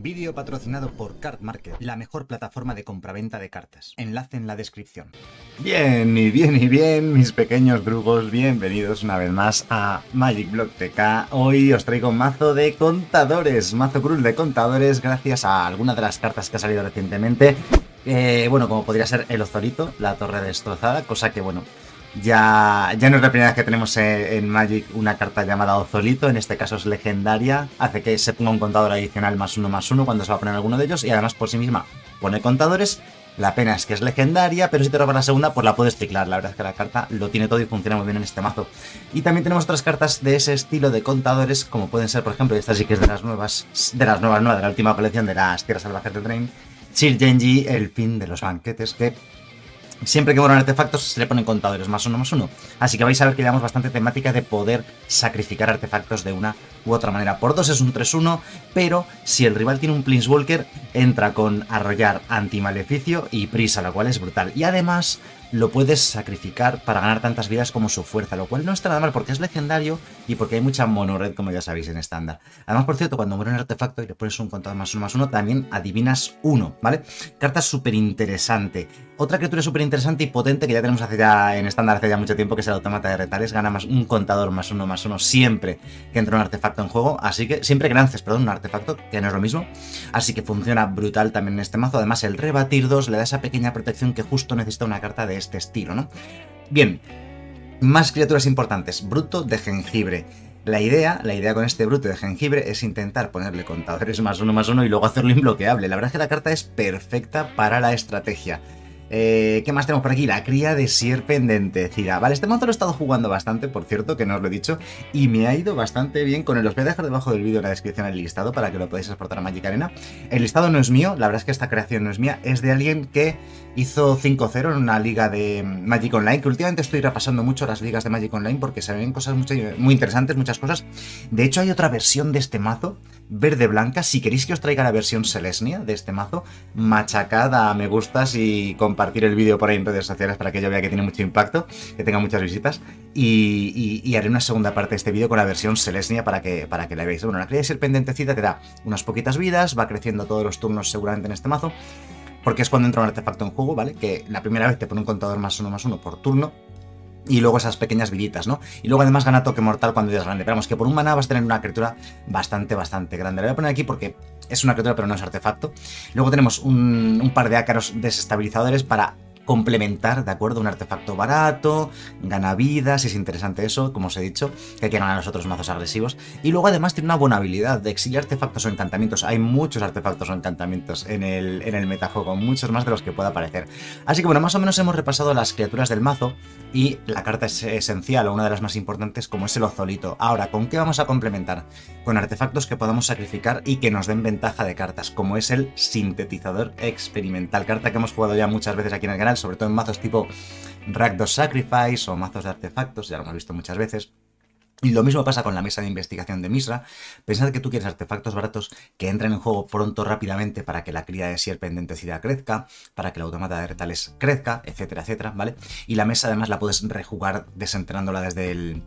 Vídeo patrocinado por Card Market, la mejor plataforma de compraventa de cartas. Enlace en la descripción. Bien, mis pequeños drugos, bienvenidos una vez más a Magic Block TK. Hoy os traigo un mazo de contadores, mazo cruel de contadores, gracias a alguna de las cartas que ha salido recientemente. Bueno, como podría ser el Ozorito, la torre destrozada, cosa que bueno... Ya no es la primera vez que tenemos en Magic una carta llamada Ozolito, en este caso es legendaria, hace que se ponga un contador adicional +1/+1 cuando se va a poner alguno de ellos, y además por sí misma pone contadores. La pena es que es legendaria, pero si te robas la segunda, pues la puedes ciclar. La verdad es que la carta lo tiene todo y funciona muy bien en este mazo. Y también tenemos otras cartas de ese estilo de contadores, como pueden ser, por ejemplo, esta sí que es de las nuevas, no, de la última colección de las Tierras Salvajes del Drain, Sir Genji, el fin de los banquetes, que... siempre que mueran artefactos se le ponen contadores +1/+1. Así que vais a ver que llevamos bastante temática de poder sacrificar artefactos de una u otra manera. Por 2 es un 3-1, pero si el rival tiene un Planeswalker, entra con arrollar, antimaleficio y prisa, lo cual es brutal. Y además lo puedes sacrificar para ganar tantas vidas como su fuerza, lo cual no está nada mal porque es legendario y porque hay mucha mono-red, como ya sabéis, en estándar. Además, por cierto, cuando muere un artefacto y le pones un contador +1/+1, también adivinas 1, ¿vale? Carta súper interesante. Otra criatura súper interesante y potente que ya tenemos en estándar hace ya mucho tiempo, que es el Autómata de Retales, gana un contador +1/+1 siempre que entra un artefacto en juego, así que siempre que lances, perdón, un artefacto, que no es lo mismo, así que funciona brutal también en este mazo. Además, el rebatir 2 le da esa pequeña protección que justo necesita una carta de este estilo, ¿no? Bien, más criaturas importantes. Bruto de jengibre. La idea con este bruto de jengibre es intentar ponerle contadores +1/+1 y luego hacerlo imbloqueable. La verdad es que la carta es perfecta para la estrategia. ¿Qué más tenemos por aquí? La cría de Sierpe Endentecida. Vale, este mazo lo he estado jugando bastante, por cierto, que no os lo he dicho, y me ha ido bastante bien con él. Os voy a dejar debajo del vídeo en la descripción el listado para que lo podáis exportar a Magic Arena. El listado no es mío, la verdad es que esta creación no es mía, es de alguien que hizo 5-0 en una liga de Magic Online, que últimamente estoy repasando mucho las ligas de Magic Online porque se ven cosas muy interesantes, muchas cosas. De hecho, hay otra versión de este mazo, verde-blanca. Si queréis que os traiga la versión Selesnya de este mazo, machacad a me gustas y compartir el vídeo por ahí en redes sociales para que yo vea que tiene mucho impacto, que tenga muchas visitas, y haré una segunda parte de este vídeo con la versión Selesnya para que la veáis. Bueno, la cría de Sierpe Endentecida te da unas poquitas vidas, va creciendo todos los turnos seguramente en este mazo, porque es cuando entra un artefacto en juego, ¿vale? Que la primera vez te pone un contador +1/+1 por turno, y luego esas pequeñas viditas, ¿no? Y luego además gana toque mortal cuando ya es grande. Pero vamos, que por un maná vas a tener una criatura bastante grande. La voy a poner aquí porque es una criatura pero no es artefacto. Luego tenemos un par de ácaros desestabilizadores para complementar, ¿de acuerdo? Un artefacto barato, gana vidas, es interesante eso, como os he dicho, que hay que ganar los otros mazos agresivos. Y luego además tiene una buena habilidad de exiliar artefactos o encantamientos. Hay muchos artefactos o encantamientos en el metajuego, muchos más de los que pueda aparecer. Así que bueno, más o menos hemos repasado las criaturas del mazo y la carta es esencial o una de las más importantes, como es el Ozolito. Ahora, ¿con qué vamos a complementar? Con artefactos que podamos sacrificar y que nos den ventaja de cartas, como es el Sintetizador Experimental, carta que hemos jugado ya muchas veces aquí en el canal, sobre todo en mazos tipo Rakdos Sacrifice o mazos de artefactos, ya lo hemos visto muchas veces. Y lo mismo pasa con la mesa de investigación de Mishra. Pensad que tú quieres artefactos baratos que entren en juego pronto, rápidamente, para que la cría de Sierpe Endentecida crezca, para que el Autómata de Retales crezca, etcétera, etcétera, ¿vale? Y la mesa además la puedes rejugar desenterrándola desde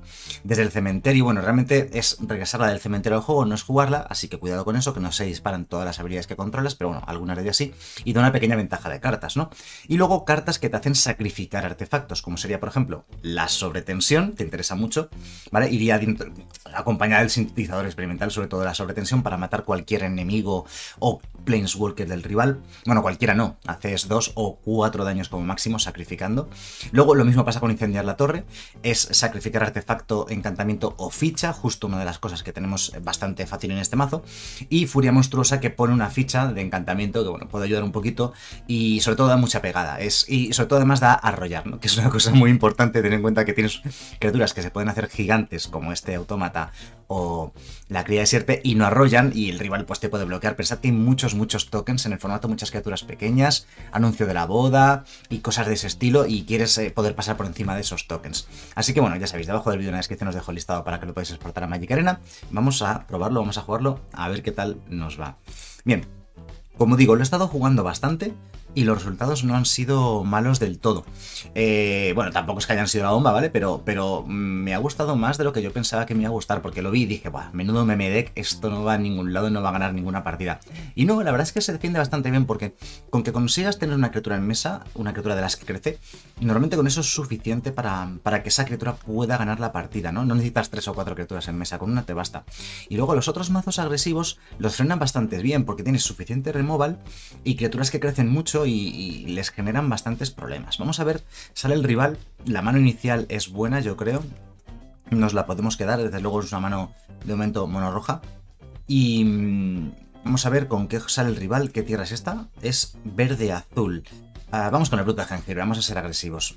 el cementerio. Bueno, realmente es regresarla del cementerio al juego, no es jugarla, así que cuidado con eso, que no se disparan todas las habilidades que controlas, pero bueno, algunas de ellas sí, y da una pequeña ventaja de cartas, ¿no? Y luego cartas que te hacen sacrificar artefactos, como sería, por ejemplo, la sobretensión, te interesa mucho, ¿vale? Iría acompañada del Sintetizador Experimental, sobre todo de la sobretensión, para matar cualquier enemigo o Planeswalker del rival. Bueno, cualquiera no, haces 2 o 4 daños como máximo sacrificando. Luego lo mismo pasa con incendiar la torre, es sacrificar artefacto, encantamiento o ficha, justo una de las cosas que tenemos bastante fácil en este mazo. Y Furia Monstruosa, que pone una ficha de encantamiento que bueno, puede ayudar un poquito y sobre todo da mucha pegada. Y sobre todo además da arrollar, ¿no? Que es una cosa muy importante, tener en cuenta que tienes criaturas que se pueden hacer gigantes, como este Autómata o la cría de Sierpe, y no arrollan, y el rival pues te puede bloquear. Pensad que hay muchos tokens en el formato, muchas criaturas pequeñas, anuncio de la boda y cosas de ese estilo, y quieres poder pasar por encima de esos tokens. Así que bueno, ya sabéis, debajo del vídeo en la descripción os dejo el listado para que lo podáis exportar a Magic Arena. Vamos a probarlo, vamos a jugarlo, a ver qué tal nos va. Bien, como digo, lo he estado jugando bastante. y los resultados no han sido malos del todo. Bueno, tampoco es que hayan sido la bomba, ¿vale? Pero me ha gustado más de lo que yo pensaba que me iba a gustar, porque lo vi y dije, buah, menudo meme deck, esto no va a ningún lado, no va a ganar ninguna partida. Y no, la verdad es que se defiende bastante bien, porque con que consigas tener una criatura en mesa, una criatura de las que crece, y normalmente con eso es suficiente para que esa criatura pueda ganar la partida, ¿no? No necesitas 3 o 4 criaturas en mesa, con una te basta. Y luego los otros mazos agresivos los frenan bastante bien, porque tienes suficiente removal y criaturas que crecen mucho y les generan bastantes problemas. Vamos a ver, sale el rival, la mano inicial es buena, yo creo. Nos la podemos quedar, desde luego es una mano de momento mono roja. Y vamos a ver con qué sale el rival. ¿Qué tierra es esta? Es verde-azul. Vamos con el bruto de jengibre, vamos a ser agresivos.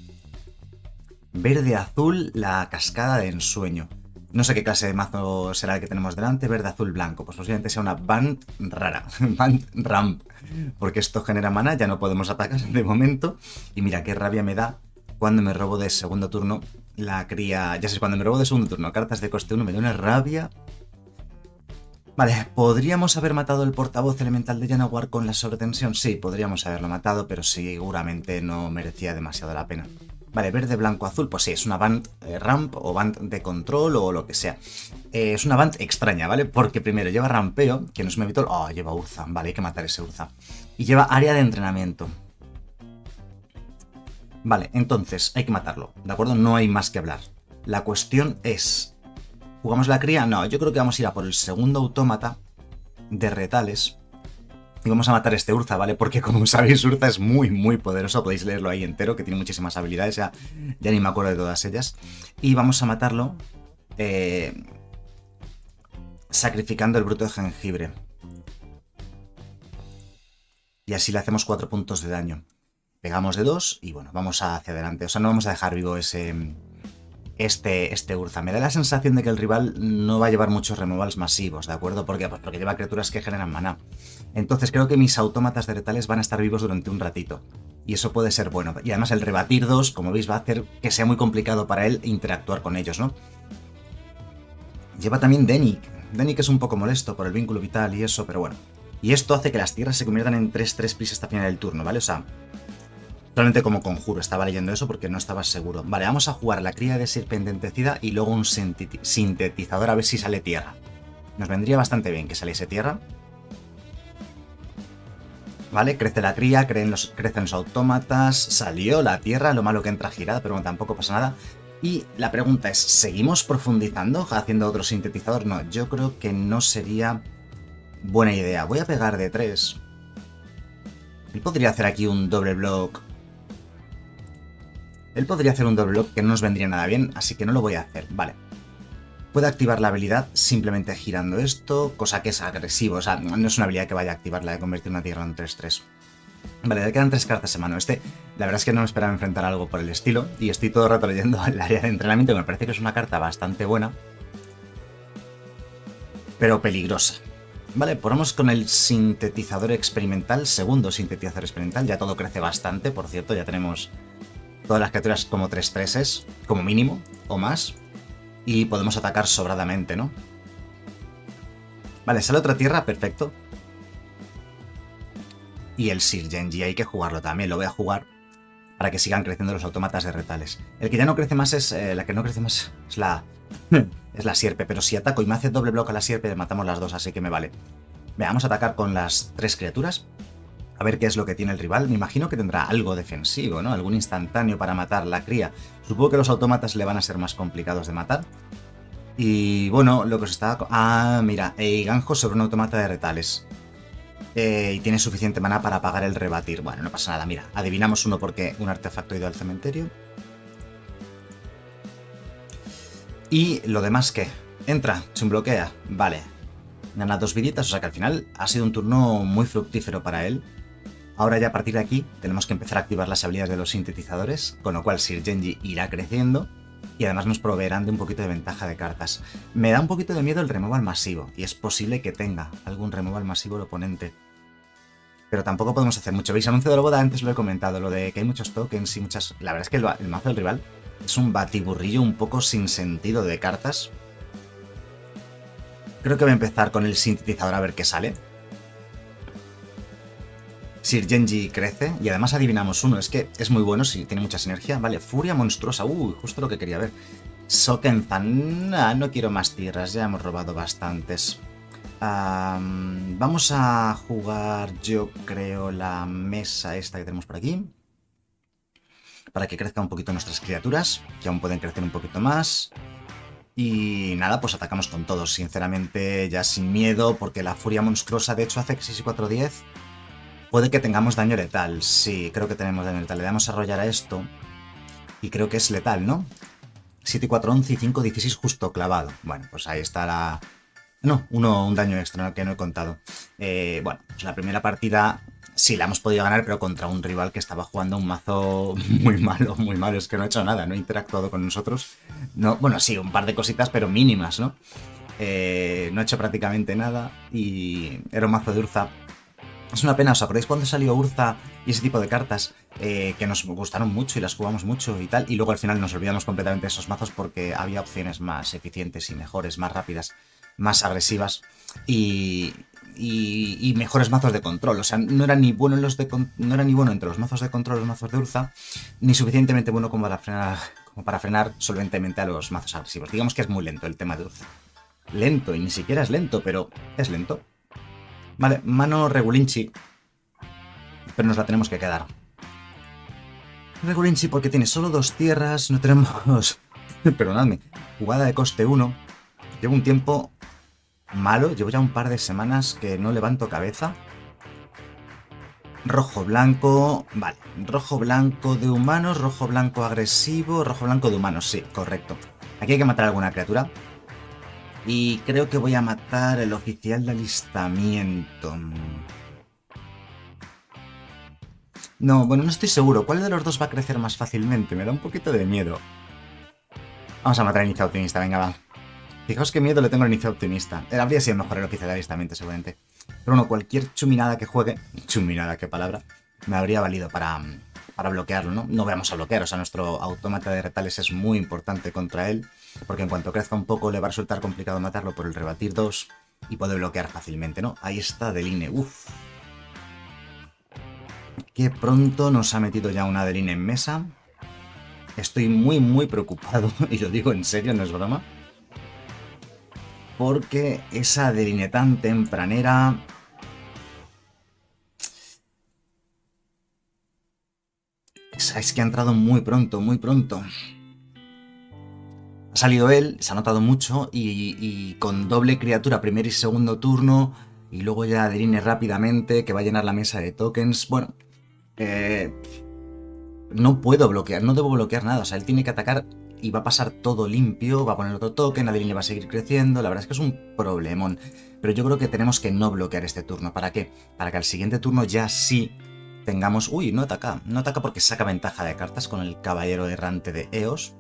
Verde-azul, la cascada de ensueño. No sé qué clase de mazo será el que tenemos delante. Verde, azul, blanco. Pues posiblemente sea una Band rara. Band Ramp. Porque esto genera mana, ya no podemos atacar de momento. Y mira qué rabia me da cuando me robo de segundo turno la cría. Ya sé, cuando me robo de segundo turno cartas de coste 1 me da una rabia. Vale, ¿podríamos haber matado el portavoz elemental de Llanowar con la sobretensión? Sí, podríamos haberlo matado, pero seguramente no merecía demasiado la pena. Vale, verde, blanco, azul, pues sí, es una band ramp o band de control o lo que sea. Es una band extraña, ¿vale? Porque primero lleva rampeo, que no es un evitor. Oh, lleva Urza, vale, hay que matar ese Urza. Y lleva área de entrenamiento. Vale, entonces hay que matarlo, ¿de acuerdo? No hay más que hablar. La cuestión es... ¿jugamos la cría? No, yo creo que vamos a ir a por el segundo autómata de retales. Y vamos a matar a este Urza, ¿vale? Porque como sabéis, Urza es muy, muy poderoso. Podéis leerlo ahí entero, que tiene muchísimas habilidades. Ya ni me acuerdo de todas ellas. Y vamos a matarlo sacrificando el bruto de jengibre. Y así le hacemos 4 puntos de daño. Pegamos de 2 y bueno, vamos hacia adelante. O sea, no vamos a dejar vivo este Urza. Me da la sensación de que el rival no va a llevar muchos removals masivos, ¿de acuerdo? ¿Por qué? Pues porque lleva criaturas que generan maná. Entonces creo que mis autómatas de retales van a estar vivos durante un ratito. Y eso puede ser bueno. Y además el rebatir 2, como veis, va a hacer que sea muy complicado para él interactuar con ellos, ¿no? Lleva también Denik. Denik es un poco molesto por el vínculo vital y eso, pero bueno. Y esto hace que las tierras se conviertan en 3-3 plis hasta final del turno, ¿vale? O sea... solamente como conjuro, estaba leyendo eso porque no estaba seguro. Vale, vamos a jugar la cría de serpiente entecida y luego un sintetizador a ver si sale tierra. Nos vendría bastante bien que saliese tierra. Vale, crece la cría, crecen los autómatas, salió la tierra, lo malo que entra girada, pero bueno, tampoco pasa nada. Y la pregunta es, ¿seguimos profundizando haciendo otro sintetizador? No, yo creo que no sería buena idea. Voy a pegar de 3. Él podría hacer aquí un doble block. Él podría hacer un doble block que no nos vendría nada bien, así que no lo voy a hacer. Vale. Puede activar la habilidad simplemente girando esto, cosa que es agresivo. O sea, no es una habilidad que vaya a activar la de convertir una tierra en 3-3. Vale, le quedan 3 cartas en mano. La verdad es que no me esperaba enfrentar algo por el estilo. Y estoy todo el rato leyendo el área de entrenamiento, que me parece que es una carta bastante buena. Pero peligrosa. Vale, ponemos con el sintetizador experimental, segundo sintetizador experimental. Ya todo crece bastante, por cierto, ya tenemos todas las criaturas como 3-3s, como mínimo, o más. Y podemos atacar sobradamente, ¿no? Vale, sale otra tierra, perfecto. Y el Sir Genji hay que jugarlo también, lo voy a jugar para que sigan creciendo los autómatas de retales. El que ya no crece más es... la que no crece más es la... es la sierpe, pero si ataco y me hace doble bloque a la sierpe, matamos las dos, así que me vale. Vamos a atacar con las 3 criaturas. A ver qué es lo que tiene el rival. Me imagino que tendrá algo defensivo, ¿no? Algún instantáneo para matar la cría. Supongo que los autómatas le van a ser más complicados de matar. Y bueno, lo que os estaba... ah, mira, Ganjo sobre un autómata de retales. Y tiene suficiente mana para apagar el rebatir. Bueno, no pasa nada, mira. Adivinamos uno porque un artefacto ha ido al cementerio. Y lo demás, ¿qué? Entra, chumbloquea. Vale. Gana 2 viditas, o sea que al final ha sido un turno muy fructífero para él. Ahora ya a partir de aquí tenemos que empezar a activar las habilidades de los sintetizadores, con lo cual Sir Genji irá creciendo y además nos proveerán de un poquito de ventaja de cartas. Me da un poquito de miedo el removal masivo, y es posible que tenga algún removal masivo el oponente. Pero tampoco podemos hacer mucho. ¿Veis? Anuncio de la boda, antes lo he comentado, lo de que hay muchos tokens y muchas... La verdad es que el mazo del rival es un batiburrillo un poco sin sentido de cartas. Creo que voy a empezar con el sintetizador a ver qué sale. Sir Genji crece y además adivinamos uno. Es que es muy bueno, sí, tiene mucha sinergia. Vale, Furia Monstruosa. Uy, justo lo que quería ver. Sokenzan. No quiero más tierras, ya hemos robado bastantes. Vamos a jugar, yo creo, la mesa esta que tenemos por aquí. Para que crezcan un poquito nuestras criaturas, que aún pueden crecer un poquito más. Y nada, pues atacamos con todos, sinceramente, ya sin miedo, porque la Furia Monstruosa, de hecho, hace que 6 y 4, 10. Puede que tengamos daño letal. Sí, creo que tenemos daño letal. Le damos a arrollar a esto. Y creo que es letal, ¿no? 7, 4, 11 y 5, 16 justo clavado. Bueno, pues ahí está la... No, un daño extra, ¿no? Que no he contado. Bueno, pues la primera partida sí la hemos podido ganar, pero contra un rival que estaba jugando un mazo muy malo, muy malo. Es que no ha hecho nada, no ha interactuado con nosotros. No, bueno, sí, un par de cositas, pero mínimas, ¿no? No ha hecho prácticamente nada y era un mazo de Urza. Es una pena, ¿os acordáis cuando salió Urza y ese tipo de cartas que nos gustaron mucho y las jugamos mucho y tal? Y luego al final nos olvidamos completamente de esos mazos porque había opciones más eficientes y mejores, más rápidas, más agresivas y mejores mazos de control. O sea, no era ni bueno, no era ni bueno entre los mazos de control y los mazos de Urza, ni suficientemente bueno como para frenar solventemente a los mazos agresivos. Digamos que es muy lento el tema de Urza. Lento, y ni siquiera es lento, pero es lento. Vale, mano Regulinchi. Pero nos la tenemos que quedar. Regulinchi porque tiene solo 2 tierras. No tenemos... Perdonadme. Jugada de coste 1. Llevo un tiempo malo. Llevo ya un par de semanas que no levanto cabeza. Rojo-blanco. Vale. Rojo-blanco de humanos. Rojo-blanco agresivo. Rojo-blanco de humanos. Sí, correcto. Aquí hay que matar a alguna criatura. Y creo que voy a matar el oficial de alistamiento. No, bueno, no estoy seguro. ¿Cuál de los dos va a crecer más fácilmente? Me da un poquito de miedo. Vamos a matar al inicio optimista, venga, va. Fijaos qué miedo le tengo al inicio optimista. Habría sido mejor el oficial de alistamiento, seguramente. Pero bueno, cualquier chuminada que juegue... Chuminada, qué palabra. Me habría valido para bloquearlo, ¿no? No vamos a bloquear, o sea, nuestro autómata de retales es muy importante contra él. Porque en cuanto crezca un poco le va a resultar complicado matarlo por el rebatir 2 y puede bloquear fácilmente, ¿no? Ahí está Deline, uff. Qué pronto nos ha metido ya una Deline en mesa. Estoy muy, muy preocupado, y lo digo en serio, no es broma. Porque esa Deline tan tempranera... Es que ha entrado muy pronto, muy pronto. Ha salido él, se ha notado mucho y con doble criatura primer y segundo turno y luego ya Deline rápidamente que va a llenar la mesa de tokens. Bueno, no puedo bloquear, no debo bloquear nada, o sea, él tiene que atacar y va a pasar todo limpio, va a poner otro token, la Deline va a seguir creciendo, la verdad es que es un problemón. Pero yo creo que tenemos que no bloquear este turno. ¿Para qué? Para que al siguiente turno ya sí tengamos... Uy, no ataca porque saca ventaja de cartas con el caballero errante de Eos.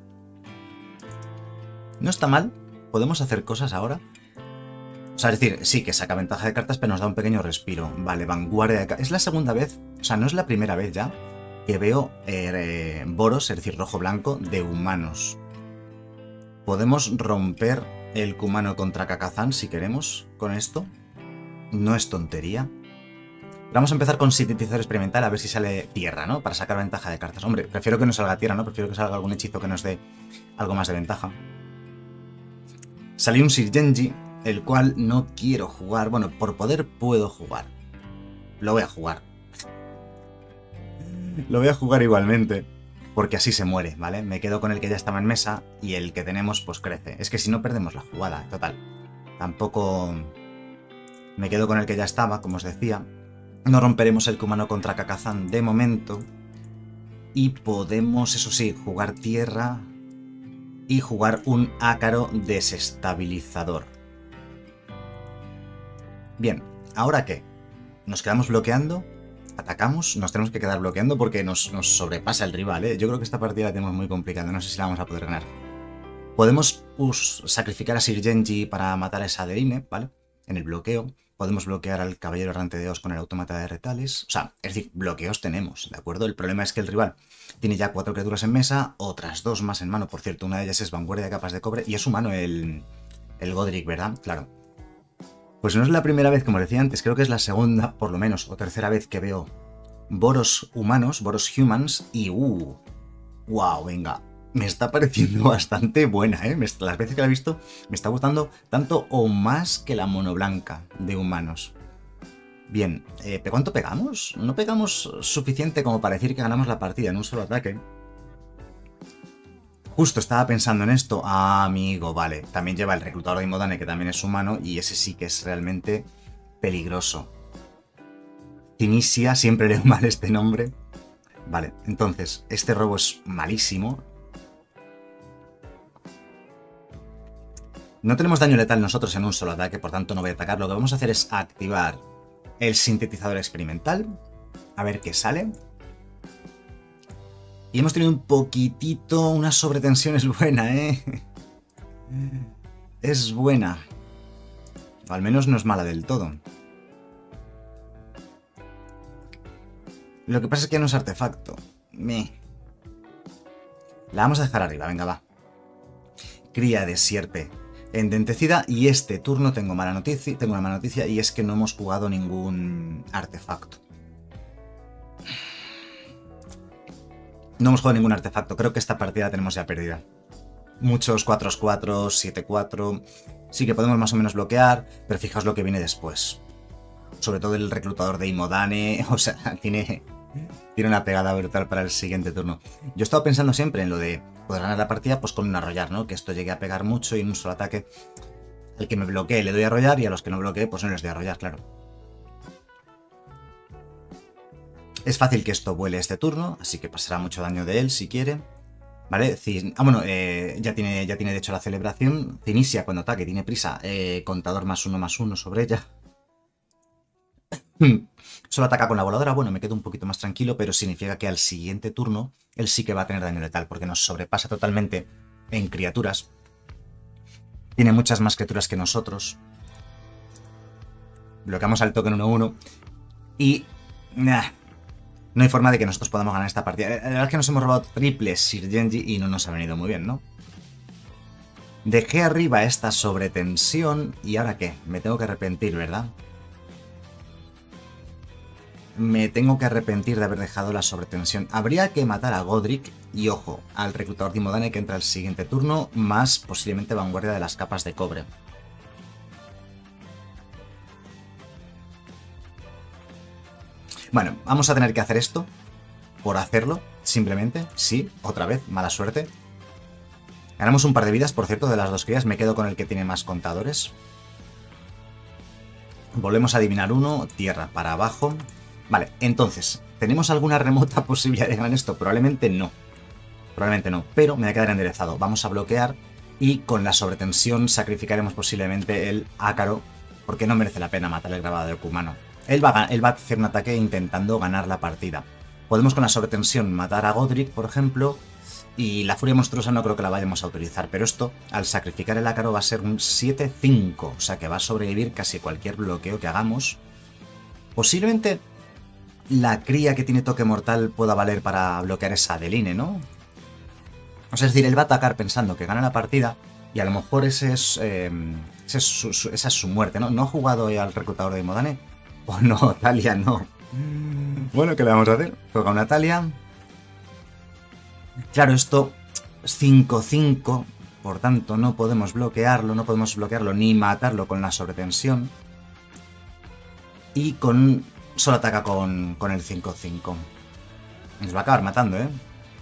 No está mal, podemos hacer cosas ahora. O sea, es decir, sí que saca ventaja de cartas, pero nos da un pequeño respiro. Vale, vanguardia de cartas. Es la segunda vez, o sea, no es la primera vez ya, que veo Boros, es decir, rojo-blanco, de humanos. Podemos romper el Kumano contra Kakazan si queremos con esto. No es tontería. Vamos a empezar con sintetizador experimental a ver si sale tierra, ¿no? Para sacar ventaja de cartas. Hombre, prefiero que no salga tierra, ¿no? Prefiero que salga algún hechizo que nos dé algo más de ventaja. Salió un Sir Genji, el cual no quiero jugar. Bueno, por poder puedo jugar. Lo voy a jugar. Lo voy a jugar igualmente. Porque así se muere, ¿vale? Me quedo con el que ya estaba en mesa y el que tenemos pues crece. Es que si no perdemos la jugada, total. Tampoco... Me quedo con el que ya estaba, como os decía. No romperemos el Kumano contra Kakazan de momento. Y podemos, eso sí, jugar tierra... y jugar un ácaro desestabilizador. Bien, ¿ahora qué? ¿Nos quedamos bloqueando? ¿Atacamos? Nos tenemos que quedar bloqueando porque nos sobrepasa el rival, ¿eh? Yo creo que esta partida la tenemos muy complicada, no sé si la vamos a poder ganar. Podemos sacrificar a Sir Genji para matar a esa Deline, ¿vale? En el bloqueo. Podemos bloquear al caballero errante de Eos con el autómata de retales. O sea, es decir, bloqueos tenemos, ¿de acuerdo? El problema es que el rival tiene ya 4 criaturas en mesa, otras 2 más en mano. Por cierto, una de ellas es vanguardia de capas de cobre y es humano el Godric, ¿verdad? Claro. Pues no es la primera vez, como decía antes, creo que es la segunda, por lo menos, o tercera vez que veo Boros humanos, Boros humans y... ¡Wow! Venga. Me está pareciendo bastante buena, ¿eh? Las veces que la he visto me está gustando tanto o más que la mono blanca de humanos. Bien, ¿cuánto pegamos? No pegamos suficiente como para decir que ganamos la partida en un solo ataque. Justo estaba pensando en esto. Ah, amigo, vale. También lleva el reclutador de Imodane, que también es humano, y ese sí que es realmente peligroso. Tinisia, siempre leo mal este nombre. Vale, entonces, este robo es malísimo. No tenemos daño letal nosotros en un solo ataque, por tanto no voy a atacar. Lo que vamos a hacer es activar el sintetizador experimental. A ver qué sale. Y hemos tenido un poquitito... Una sobretensión es buena, ¿eh? Es buena. O al menos no es mala del todo. Lo que pasa es que no es artefacto. La vamos a dejar arriba, venga, va. Cría de sierpe endentecida. Y este turno tengo una mala noticia y es que no hemos jugado ningún artefacto. No hemos jugado ningún artefacto. Creo que esta partida la tenemos ya perdida. Muchos 4-4, 7-4. Sí que podemos más o menos bloquear, pero fijaos lo que viene después. Sobre todo el reclutador de Imodane. O sea, tiene una pegada brutal para el siguiente turno. Yo he estado pensando siempre en lo de poder ganar la partida pues con un arrollar, ¿no? Que esto llegue a pegar mucho y en un solo ataque. Al que me bloquee le doy a arrollar y a los que no bloquee pues no les doy a arrollar, claro. Es fácil que esto vuele este turno, así que pasará mucho daño de él si quiere. ¿Vale? Bueno, ya tiene de hecho la celebración. Tinisia cuando ataque tiene prisa. Contador +1/+1 sobre ella. Solo ataca con la voladora. Bueno, me quedo un poquito más tranquilo, pero significa que al siguiente turno él sí que va a tener daño letal, porque nos sobrepasa totalmente en criaturas. Tiene muchas más criaturas que nosotros. Bloqueamos al token 1-1. Y... no hay forma de que nosotros podamos ganar esta partida. La verdad es que nos hemos robado triples Sir Genji y no nos ha venido muy bien, ¿no? Dejé arriba esta sobretensión y ¿ahora qué? Me tengo que arrepentir, ¿verdad? Me tengo que arrepentir de haber dejado la sobretensión. Habría que matar a Godric y, ojo, al reclutador de Imodane que entra al siguiente turno, más posiblemente vanguardia de las capas de cobre. Bueno, vamos a tener que hacer esto por hacerlo, simplemente. Sí, otra vez, mala suerte. Ganamos un par de vidas, por cierto, de las dos crías. Me quedo con el que tiene más contadores. Volvemos a adivinar uno, tierra para abajo. Vale, entonces, ¿tenemos alguna remota posibilidad de ganar esto? Probablemente no. Probablemente no, pero me voy a quedar enderezado. Vamos a bloquear y con la sobretensión sacrificaremos posiblemente el ácaro, porque no merece la pena matar el grabado de Kumano. Él va a hacer un ataque intentando ganar la partida. Podemos con la sobretensión matar a Godric, por ejemplo, y la furia monstruosa no creo que la vayamos a utilizar, pero esto, al sacrificar el ácaro, va a ser un 7-5, o sea que va a sobrevivir casi cualquier bloqueo que hagamos. Posiblemente la cría que tiene toque mortal pueda valer para bloquear esa Adeline, ¿no? O sea, es decir, él va a atacar pensando que gana la partida y a lo mejor esa es su muerte, ¿no? ¿No ha jugado al reclutador de Imodane? Oh no, Talia no. Bueno, ¿qué le vamos a hacer? Juega una Talia. Claro, esto es 5-5, por tanto no podemos bloquearlo ni matarlo con la sobretensión. Y solo ataca con el 5-5. Nos va a acabar matando, ¿eh?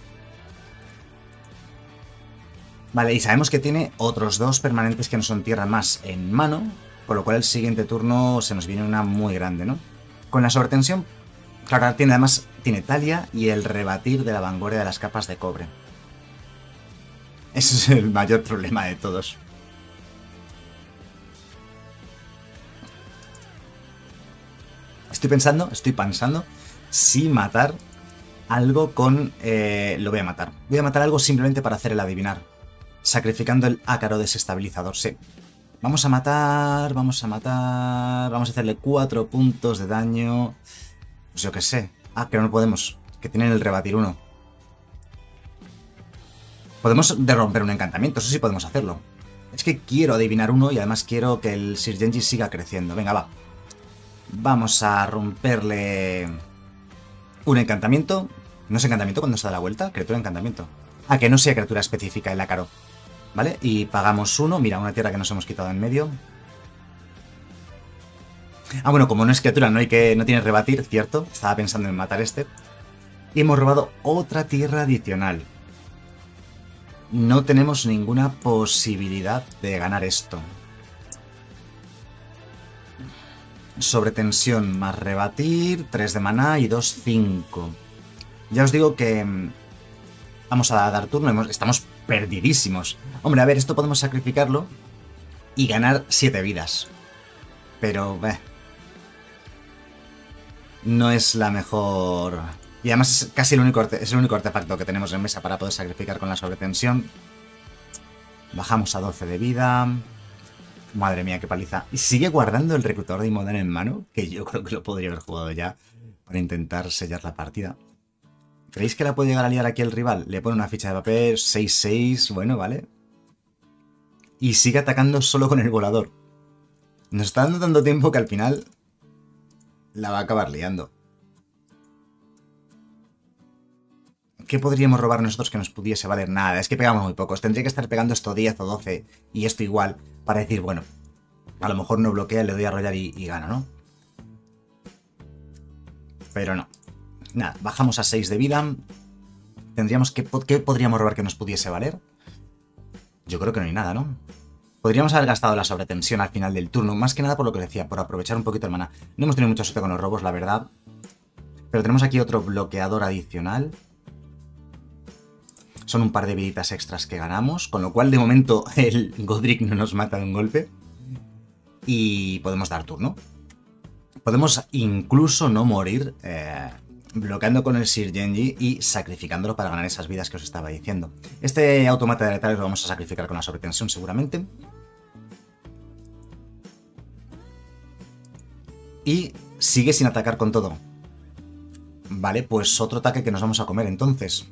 Vale, y sabemos que tiene otros dos permanentes que no son tierra más en mano, con lo cual el siguiente turno se nos viene una muy grande, ¿no? Con la sobretensión, claro, además tiene Talia y el rebatir de la vanguardia de las capas de cobre. Ese es el mayor problema de todos. Estoy pensando si matar algo con... lo voy a matar. Voy a matar algo simplemente para hacer el adivinar. Sacrificando el ácaro desestabilizador, sí. Vamos a matar... Vamos a hacerle 4 puntos de daño. Pues yo qué sé. Ah, que no podemos. Que tienen el rebatir 1. Podemos romper un encantamiento, eso sí podemos hacerlo. Es que quiero adivinar uno y además quiero que el Sir Genji siga creciendo. Venga, va. Vamos a romperle Un encantamiento. ¿No es encantamiento cuando se da la vuelta? Criatura de encantamiento. Ah, que no sea criatura específica el ácaro. ¿Vale? Y pagamos uno. Mira, una tierra que nos hemos quitado en medio. Ah, bueno, como no es criatura, no tiene rebatir, ¿cierto? Estaba pensando en matar este. Y hemos robado otra tierra adicional. No tenemos ninguna posibilidad de ganar esto. Sobretensión más rebatir, 3 de maná y 2, 5. Ya os digo que vamos a dar turno, estamos perdidísimos. Hombre, a ver, esto podemos sacrificarlo y ganar 7 vidas. Pero, no es la mejor... Y además es casi el único artefacto que tenemos en mesa para poder sacrificar con la sobretensión. Bajamos a 12 de vida. Madre mía, qué paliza. Y sigue guardando el reclutador de Imodan en mano, que yo creo que lo podría haber jugado ya para intentar sellar la partida. ¿Creéis que la puede llegar a liar aquí el rival? Le pone una ficha de papel, 6-6, bueno, vale. Y sigue atacando solo con el volador. Nos está dando tanto tiempo que al final la va a acabar liando. ¿Qué podríamos robar nosotros que nos pudiese valer? Nada, es que pegamos muy pocos. Tendría que estar pegando esto 10 o 12 y esto igual para decir, bueno, a lo mejor no bloquea, le doy a arrollar y gano, ¿no? Pero no. Nada, bajamos a 6 de vida. Tendríamos que... ¿Qué podríamos robar que nos pudiese valer? Yo creo que no hay nada, ¿no? Podríamos haber gastado la sobretensión al final del turno, más que nada por lo que decía, por aprovechar un poquito el maná. No hemos tenido mucha suerte con los robos, la verdad. Pero tenemos aquí otro bloqueador adicional. Son un par de viditas extras que ganamos, con lo cual de momento el Godric no nos mata de un golpe. Y podemos dar turno. Podemos incluso no morir bloqueando con el Sir Genji y sacrificándolo para ganar esas vidas que os estaba diciendo. Este automata de letales lo vamos a sacrificar con la sobretensión seguramente. Y sigue sin atacar con todo. Vale, pues otro ataque que nos vamos a comer entonces.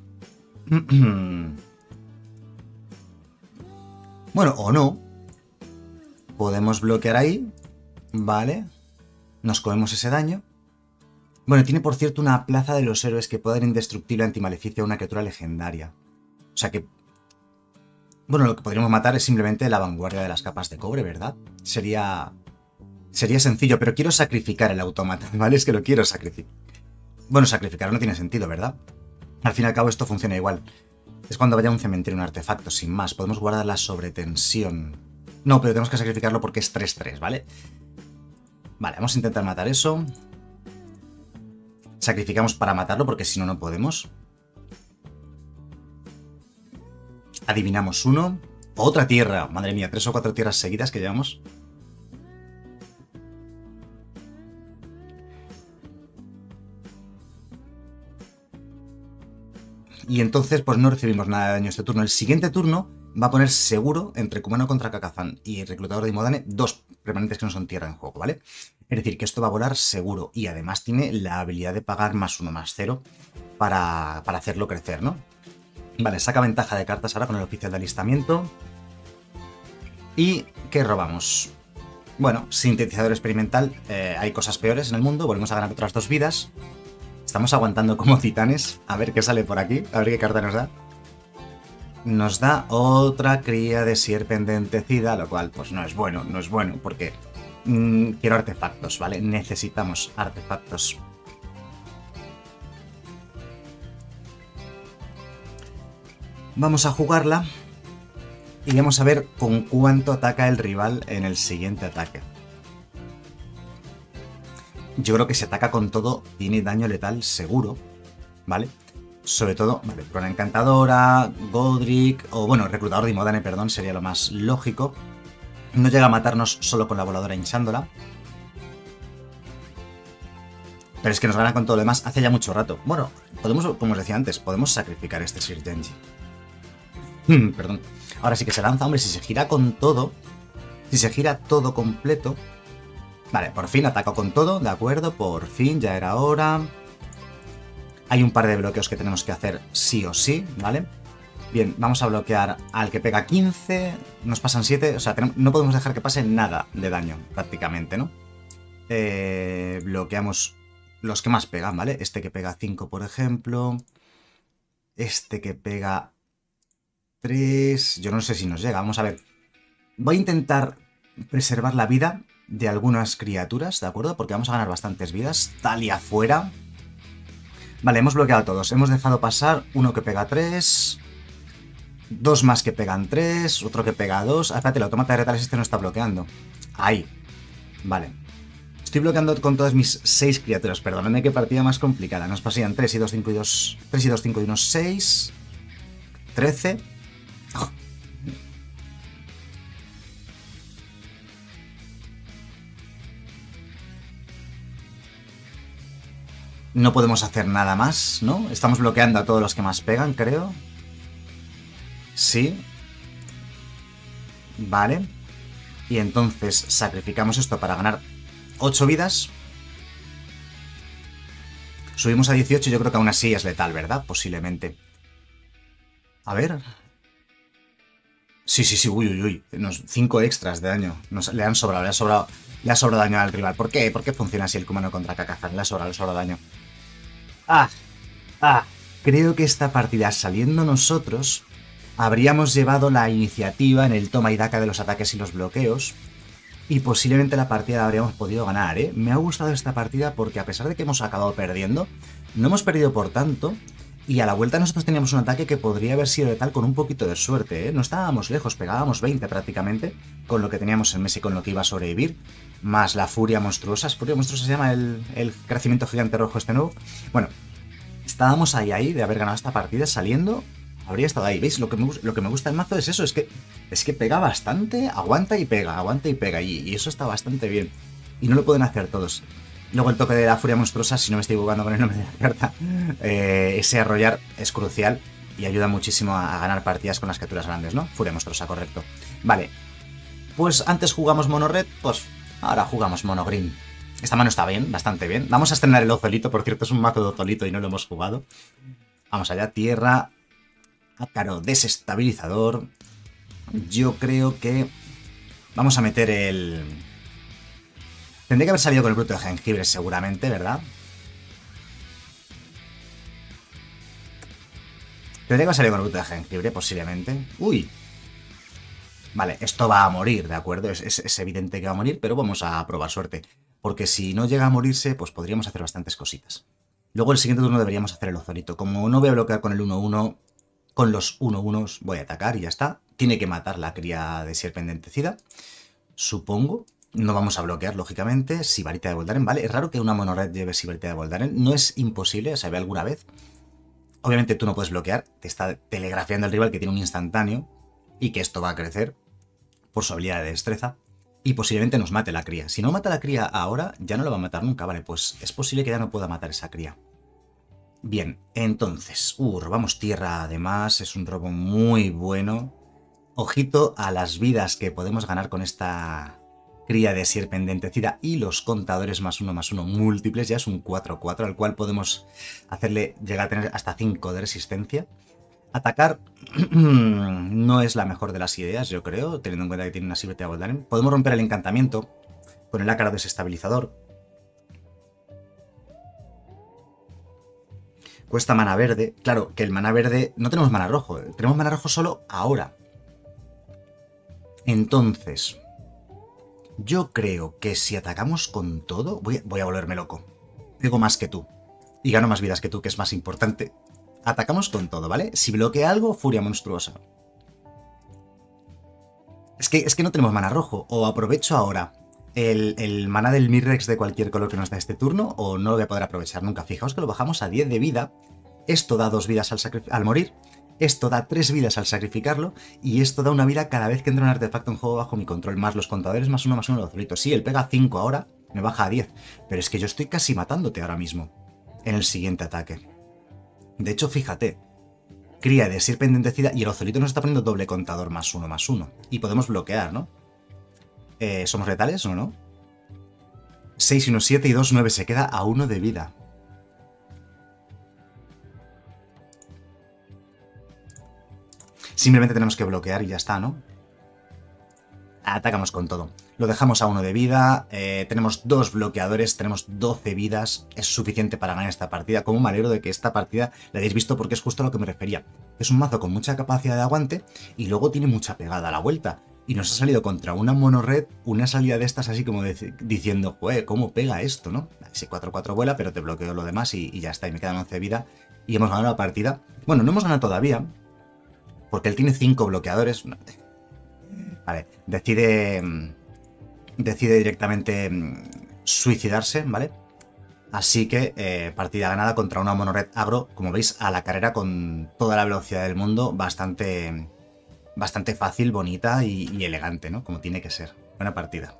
Bueno, o no. Podemos bloquear ahí. Vale. Nos comemos ese daño. Bueno, tiene por cierto una plaza de los héroes que puede dar indestructible antimaleficio a una criatura legendaria. O sea que... Bueno, lo que podríamos matar es simplemente la vanguardia de las capas de cobre, ¿verdad? Sería sencillo, pero quiero sacrificar el autómata, ¿vale? Es que lo quiero sacrificar. Bueno, sacrificarlo no tiene sentido, ¿verdad? Al fin y al cabo esto funciona igual. Es cuando vaya a un cementerio un artefacto, sin más. Podemos guardar la sobretensión. No, pero tenemos que sacrificarlo porque es 3-3, ¿vale? Vale, vamos a intentar matar eso. Sacrificamos para matarlo porque si no, no podemos. Adivinamos uno. Otra tierra. Madre mía, 3 o 4 tierras seguidas que llevamos. Y entonces pues no recibimos nada de daño este turno. El siguiente turno va a poner seguro entre Kumano contra Kakazan y Reclutador de Imodane 2 permanentes que no son tierra en juego, ¿vale? Es decir, que esto va a volar seguro y además tiene la habilidad de pagar +1/+0 para hacerlo crecer, ¿no? Vale, saca ventaja de cartas ahora con el oficial de alistamiento. ¿Y qué robamos? Bueno, sintetizador experimental, hay cosas peores en el mundo, volvemos a ganar otras 2 vidas. Estamos aguantando como titanes. A ver qué sale por aquí. A ver qué carta nos da. Nos da otra cría de sierpe endentecida, lo cual pues no es bueno, porque quiero artefactos, ¿vale? Necesitamos artefactos. Vamos a jugarla y vamos a ver con cuánto ataca el rival en el siguiente ataque. Yo creo que si ataca con todo, tiene daño letal seguro, ¿vale? Sobre todo, vale, Corona Encantadora, Godric, o bueno, Reclutador de Imodane, perdón, sería lo más lógico. No llega a matarnos solo con la voladora hinchándola. Pero es que nos gana con todo lo demás hace ya mucho rato. Bueno, podemos, como os decía antes, podemos sacrificar este Sir Genji. Perdón. Ahora sí que se lanza, hombre, si se gira con todo, si se gira todo completo... Vale, por fin atacó con todo, de acuerdo, por fin, ya era hora. Hay un par de bloqueos que tenemos que hacer sí o sí, ¿vale? Bien, vamos a bloquear al que pega 15, nos pasan 7, o sea, no podemos dejar que pase nada de daño, prácticamente, ¿no? Bloqueamos los que más pegan, ¿vale? Este que pega 5, por ejemplo. Este que pega 3. Yo no sé si nos llega. Vamos a ver. Voy a intentar preservar la vida de algunas criaturas, ¿de acuerdo? Porque vamos a ganar bastantes vidas. Talia fuera. Vale, hemos bloqueado a todos. Hemos dejado pasar uno que pega 3. Dos más que pegan 3. Otro que pega 2. Ah, espérate, el automata de retales este no está bloqueando. Ahí. Vale. Estoy bloqueando con todas mis 6 criaturas. Perdóname, qué partida más complicada. Nos pasarían 3 y 2, 5 y 2. 3 y 2, 5 y 1, 6. 13. Oh. No podemos hacer nada más, ¿no? Estamos bloqueando a todos los que más pegan, creo. Sí. Vale. Y entonces sacrificamos esto para ganar 8 vidas. Subimos a 18 y yo creo que aún así es letal, ¿verdad? Posiblemente. A ver. Sí, uy, uy, uy. 5 extras de daño. Le ha sobrado daño al rival. ¿Por qué? ¿Por qué funciona así el Kumano contra Kakazan? Le ha sobrado daño. ¡Ah! ¡Ah! Creo que esta partida, saliendo nosotros, habríamos llevado la iniciativa en el toma y daca de los ataques y los bloqueos. Y posiblemente la partida la habríamos podido ganar, ¿eh? Me ha gustado esta partida porque a pesar de que hemos acabado perdiendo, no hemos perdido por tanto. Y a la vuelta nosotros teníamos un ataque que podría haber sido letal con un poquito de suerte, ¿eh? No estábamos lejos, pegábamos 20 prácticamente con lo que teníamos en Messi, con lo que iba a sobrevivir. Más la furia monstruosa. ¿Furia monstruosa se llama el crecimiento gigante rojo este nuevo? Bueno, estábamos ahí de haber ganado esta partida saliendo. Habría estado ahí, ¿veis? Lo que me gusta del mazo es eso, es que pega bastante, aguanta y pega, y eso está bastante bien. Y no lo pueden hacer todos. Luego el toque de la furia monstruosa, si no me estoy equivocando con el nombre de la carta, ese arrollar es crucial y ayuda muchísimo a ganar partidas con las criaturas grandes, ¿no? Furia monstruosa, correcto. Vale, pues antes jugamos mono red, pues ahora jugamos mono green. Esta mano está bien, bastante bien. Vamos a estrenar el Ozolito, por cierto, es un mazo de Ozolito y no lo hemos jugado. Vamos allá, tierra... Ácaro desestabilizador. Yo creo que vamos a meter el... Tendría que haber salido con el bruto de jengibre seguramente, ¿verdad? Tendría que haber salido con el bruto de jengibre posiblemente. ¡Uy! Vale, esto va a morir, ¿de acuerdo? Es evidente que va a morir, pero vamos a probar suerte. Porque si no llega a morirse, pues podríamos hacer bastantes cositas. Luego el siguiente turno deberíamos hacer el Ozolito. Como no voy a bloquear con el 1-1... Con los 1-1 voy a atacar y ya está. Tiene que matar la cría de Sierpendentecida. Supongo. No vamos a bloquear, lógicamente. Sibarita de Voldaren, ¿vale? Es raro que una monored lleve Sibarita de Voldaren. No es imposible, se ve alguna vez. Obviamente tú no puedes bloquear. Te está telegrafiando el rival que tiene un instantáneo. Y que esto va a crecer por su habilidad de destreza. Y posiblemente nos mate la cría. Si no mata la cría ahora, ya no lo va a matar nunca, ¿vale? Pues es posible que ya no pueda matar esa cría. Bien, entonces, robamos tierra además, es un robo muy bueno. Ojito a las vidas que podemos ganar con esta cría de Sierpendentecida y los contadores +1/+1 múltiples, ya es un 4-4, al cual podemos hacerle llegar a tener hasta 5 de resistencia. Atacar no es la mejor de las ideas, yo creo, teniendo en cuenta que tiene una Sibarita de Voldaren. Podemos romper el encantamiento con el ácaro desestabilizador. Cuesta mana verde. Claro, que el mana verde... No tenemos mana rojo. Tenemos mana rojo solo ahora. Entonces... Yo creo que si atacamos con todo... Voy a volverme loco. Pego más que tú. Y gano más vidas que tú, que es más importante. Atacamos con todo, ¿vale? Si bloquea algo, furia monstruosa. Es que no tenemos mana rojo. O aprovecho ahora el mana del Mirrex de cualquier color que nos da este turno, o no lo voy a poder aprovechar nunca. Fijaos que lo bajamos a 10 de vida. Esto da 2 vidas al morir. Esto da 3 vidas al sacrificarlo. Y esto da una vida cada vez que entra un artefacto en juego bajo mi control. Más los contadores +1/+1 los solitos. Sí, él pega 5 ahora. Me baja a 10. Pero es que yo estoy casi matándote ahora mismo. En el siguiente ataque. De hecho, fíjate. Cría de Sierpendentecida y el Ozolito nos está poniendo doble contador +1/+1. Y podemos bloquear, ¿no? ¿Somos letales o no? 6 y 1, 7 y 2, 9. Se queda a 1 de vida. Simplemente tenemos que bloquear y ya está, ¿no? atacamos con todo. Lo dejamos a 1 de vida, tenemos 2 bloqueadores, tenemos 12 vidas, es suficiente para ganar esta partida. Como me alegro de que esta partida la hayáis visto porque es justo a lo que me refería. Es un mazo con mucha capacidad de aguante y luego tiene mucha pegada a la vuelta. Y nos ha salido contra una mono red, una salida de estas así como diciendo, joder, ¿cómo pega esto, no? Si 4-4 vuela, pero te bloqueo lo demás y ya está, y me quedan 11 de vida. Y hemos ganado la partida. Bueno, no hemos ganado todavía, porque él tiene 5 bloqueadores. Vale, decide directamente suicidarse, ¿vale? Así que partida ganada contra una monored agro, como veis, a la carrera con toda la velocidad del mundo, bastante fácil, bonita y elegante, ¿no? Como tiene que ser. Buena partida.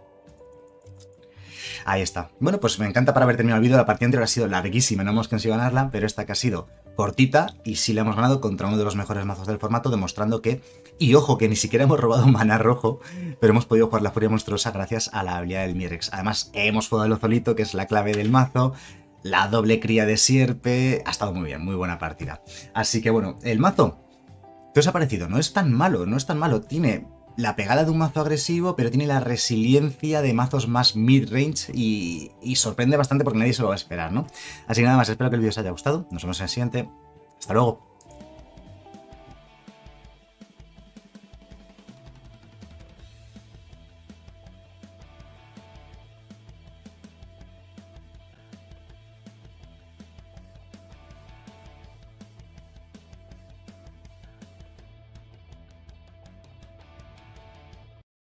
Ahí está. Bueno, pues me encanta para haber terminado el vídeo. La partida anterior ha sido larguísima, no hemos conseguido ganarla, pero esta que ha sido cortita y sí la hemos ganado contra uno de los mejores mazos del formato, demostrando que, y ojo, que ni siquiera hemos robado un maná rojo, pero hemos podido jugar la Furia Monstruosa gracias a la habilidad del Mirex. Además, hemos jugado el Ozolito, que es la clave del mazo, la doble cría de sierpe, ha estado muy bien, muy buena partida. Así que bueno, el mazo, ¿qué os ha parecido? No es tan malo, no es tan malo, tiene la pegada de un mazo agresivo, pero tiene la resiliencia de mazos más mid-range y sorprende bastante porque nadie se lo va a esperar, ¿no? Así que nada más, espero que el vídeo os haya gustado, nos vemos en el siguiente, hasta luego.